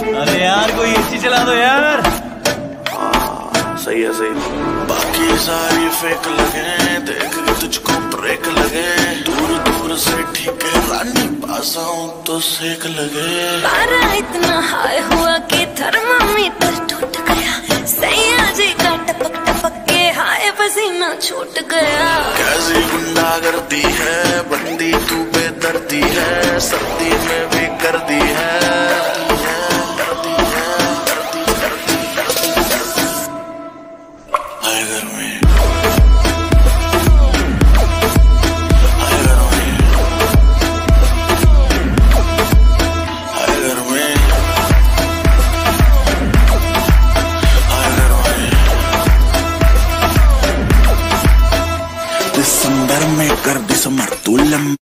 अरे यार कोई एसी चला दो यार। सही है सही। बाकी सारी फेक लगे, देख के तुझको ब्रेक लगे। दूर दूर से ठीक है रानी, पास आऊं तो सेक लगे। पारा इतना हाई हुआ कि थर्मामीटर टूट गया। सैया जी का टपक टपक के हाय पसीना छूट गया। कैसी गुंडागर्दी है बंदी, तू बेदर्दी है। सब